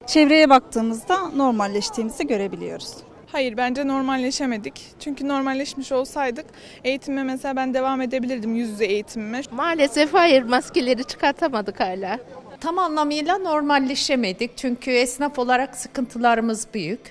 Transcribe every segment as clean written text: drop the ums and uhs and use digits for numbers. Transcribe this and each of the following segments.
Çevreye baktığımızda normalleştiğimizi görebiliyoruz. Hayır, bence normalleşemedik. Çünkü normalleşmiş olsaydık eğitime mesela ben devam edebilirdim, yüz yüze eğitimime. Maalesef hayır, maskeleri çıkartamadık hala. Tam anlamıyla normalleşemedik çünkü esnaf olarak sıkıntılarımız büyük.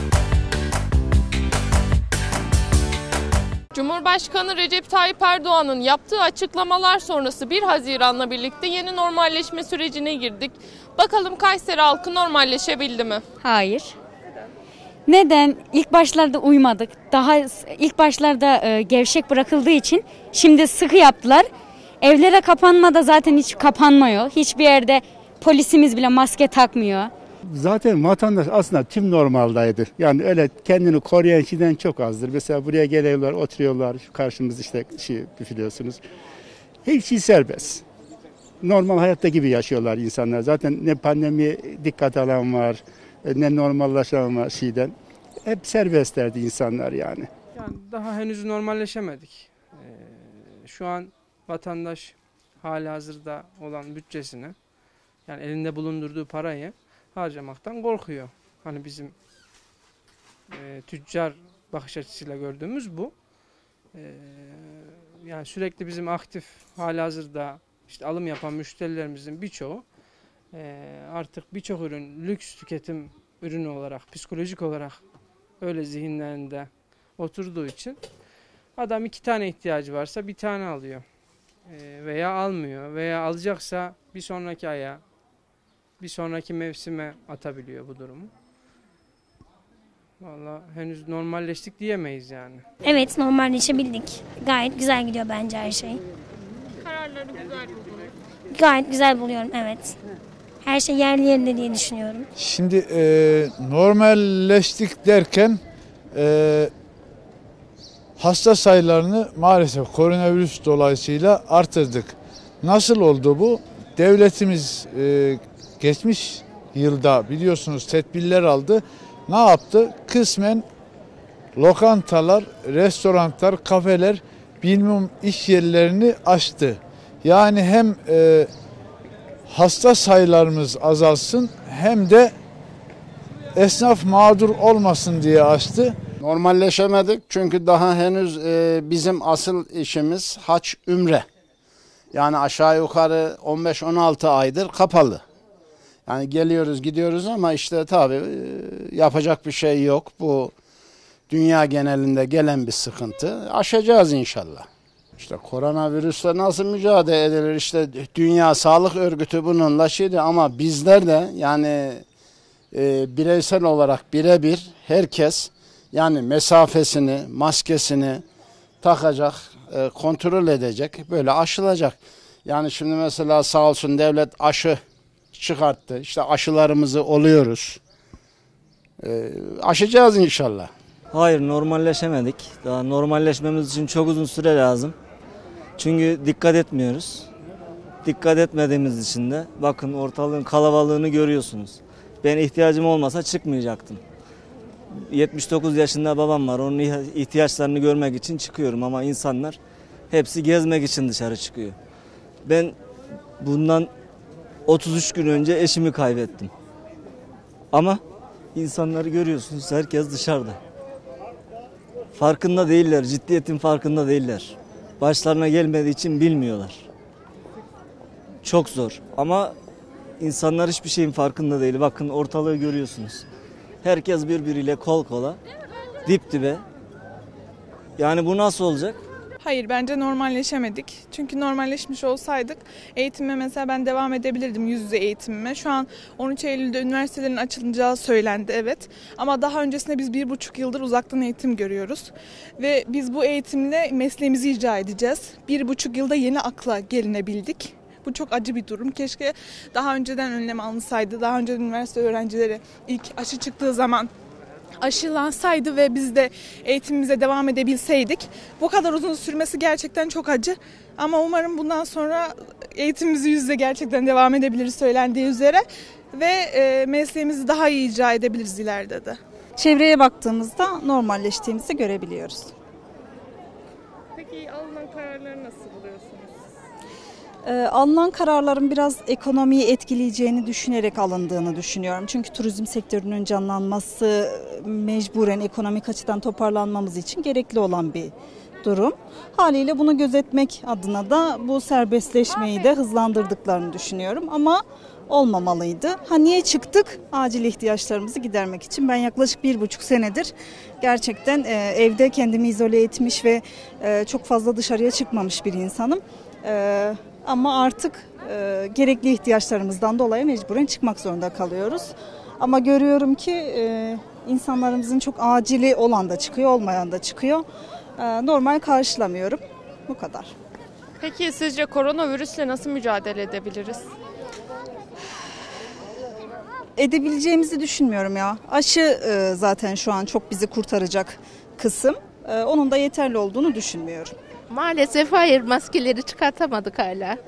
Cumhurbaşkanı Recep Tayyip Erdoğan'ın yaptığı açıklamalar sonrası 1 Haziran'la birlikte yeni normalleşme sürecine girdik. Bakalım Kayseri halkı normalleşebildi mi? Hayır. Neden? İlk başlarda uymadık. Daha ilk başlarda gevşek bırakıldığı için şimdi sıkı yaptılar. Evlere kapanma da zaten hiç kapanmıyor. Hiçbir yerde polisimiz bile maske takmıyor. Zaten vatandaş aslında tüm normaldaydı. Yani öyle kendini koruyan kişiden çok azdır. Mesela buraya geliyorlar, oturuyorlar. Şu karşımız işte biliyorsunuz. Her şey serbest. Normal hayatta gibi yaşıyorlar insanlar. Zaten ne pandemi dikkat alan var, ne normallaşan var şeyden. Hep serbestlerdi insanlar yani. Yani daha henüz normalleşemedik. Şu an vatandaş halihazırda olan bütçesini, yani elinde bulundurduğu parayı harcamaktan korkuyor. Hani bizim tüccar bakış açısıyla gördüğümüz bu. Yani sürekli bizim aktif halihazırda işte alım yapan müşterilerimizin birçoğu artık birçok ürün lüks tüketim ürünü olarak, psikolojik olarak öyle zihinlerinde oturduğu için adam 2 tane ihtiyacı varsa 1 tane alıyor. Veya almıyor veya alacaksa bir sonraki aya, bir sonraki mevsime atabiliyor bu durumu. Vallahi henüz normalleştik diyemeyiz yani. Evet, normalleşebildik. Gayet güzel gidiyor bence her şey. Kararları güzel buldunuz. Gayet güzel buluyorum, evet. Her şey yerli yerinde diye düşünüyorum. Şimdi normalleştik derken hasta sayılarını maalesef koronavirüs dolayısıyla artırdık. Nasıl oldu bu? Devletimiz geçmiş yılda biliyorsunuz tedbirler aldı. Ne yaptı? Kısmen lokantalar, restoranlar, kafeler, bilmem iş yerlerini açtı. Yani hem hasta sayılarımız azalsın hem de esnaf mağdur olmasın diye açtı. Normalleşemedik çünkü daha henüz bizim asıl işimiz hac ümre. Yani aşağı yukarı 15-16 aydır kapalı. Yani geliyoruz gidiyoruz ama işte tabii yapacak bir şey yok. Bu dünya genelinde gelen bir sıkıntı. Aşacağız inşallah. İşte koronavirüsle nasıl mücadele edilir? İşte Dünya Sağlık Örgütü bununla şeydi ama bizler de yani bireysel olarak birebir herkes yani mesafesini, maskesini takacak, kontrol edecek, böyle aşılacak. Yani şimdi mesela sağ olsun devlet aşı çıkarttı. İşte aşılarımızı oluyoruz. Aşacağız inşallah. Hayır, normalleşemedik. Daha normalleşmemiz için çok uzun süre lazım. Çünkü dikkat etmiyoruz. Dikkat etmediğimiz için de bakın ortalığın kalabalığını görüyorsunuz. Ben ihtiyacım olmasa çıkmayacaktım. 79 yaşında babam var. Onun ihtiyaçlarını görmek için çıkıyorum ama insanlar hepsi gezmek için dışarı çıkıyor. Ben bundan 33 gün önce eşimi kaybettim. Ama insanları görüyorsunuz, herkes dışarıda. Farkında değiller, ciddiyetin farkında değiller. Başlarına gelmediği için bilmiyorlar. Çok zor ama insanlar hiçbir şeyin farkında değil. Bakın ortalığı görüyorsunuz. Herkes birbiriyle kol kola, dip dibe. Yani bu nasıl olacak? Hayır, bence normalleşemedik. Çünkü normalleşmiş olsaydık eğitime mesela ben devam edebilirdim, yüz yüze eğitimime. Şu an 13 Eylül'de üniversitelerin açılacağı söylendi, evet. Ama daha öncesinde biz 1,5 yıldır uzaktan eğitim görüyoruz. Ve biz bu eğitimle mesleğimizi icra edeceğiz. 1,5 yılda yeni akla gelinebildik. Bu çok acı bir durum. Keşke daha önceden önlem alınsaydı. Daha önce üniversite öğrencileri ilk aşı çıktığı zaman aşılansaydı ve biz de eğitimimize devam edebilseydik. Bu kadar uzun sürmesi gerçekten çok acı. Ama umarım bundan sonra eğitimimizi yüz yüze gerçekten devam edebiliriz söylendiği üzere. Ve mesleğimizi daha iyi icra edebiliriz ileride de. Çevreye baktığımızda normalleştiğimizi görebiliyoruz. Peki alınan kararları nasıl buluyorsunuz? Alınan kararların biraz ekonomiyi etkileyeceğini düşünerek alındığını düşünüyorum. Çünkü turizm sektörünün canlanması mecburen ekonomik açıdan toparlanmamız için gerekli olan bir durum. Haliyle bunu gözetmek adına da bu serbestleşmeyi de hızlandırdıklarını düşünüyorum ama olmamalıydı. Niye çıktık? Acil ihtiyaçlarımızı gidermek için. Ben yaklaşık 1,5 senedir gerçekten evde kendimi izole etmiş ve çok fazla dışarıya çıkmamış bir insanım. Ama artık gerekli ihtiyaçlarımızdan dolayı mecburen çıkmak zorunda kalıyoruz. Ama görüyorum ki insanlarımızın çok acili olan da çıkıyor, olmayan da çıkıyor. Normal karşılamıyorum. Bu kadar. Peki sizce koronavirüsle nasıl mücadele edebiliriz? Edebileceğimizi düşünmüyorum ya. Aşı zaten şu an çok bizi kurtaracak kısım. Onun da yeterli olduğunu düşünmüyorum. Maalesef hayır, maskeleri çıkartamadık hala.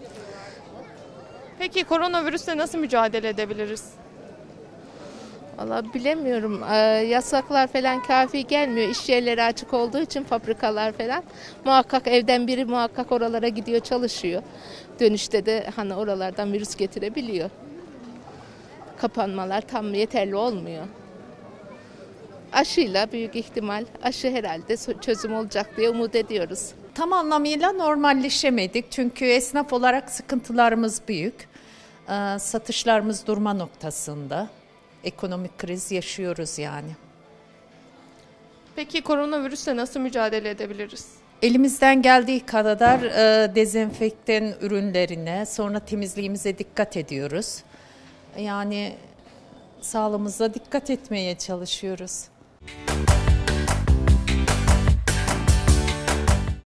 Peki koronavirüsle nasıl mücadele edebiliriz? Vallahi bilemiyorum. Yasaklar falan kafi gelmiyor. İş yerleri açık olduğu için fabrikalar falan. Muhakkak evden biri muhakkak oralara gidiyor, çalışıyor. Dönüşte de oralardan virüs getirebiliyor. Kapanmalar tam yeterli olmuyor. Aşıyla büyük ihtimal aşı herhalde çözüm olacak diye umut ediyoruz. Tam anlamıyla normalleşemedik çünkü esnaf olarak sıkıntılarımız büyük. Satışlarımız durma noktasında. Ekonomik kriz yaşıyoruz yani. Peki koronavirüsle nasıl mücadele edebiliriz? Elimizden geldiği kadar dezenfektan ürünlerine, sonra temizliğimize dikkat ediyoruz. Yani sağlığımıza dikkat etmeye çalışıyoruz.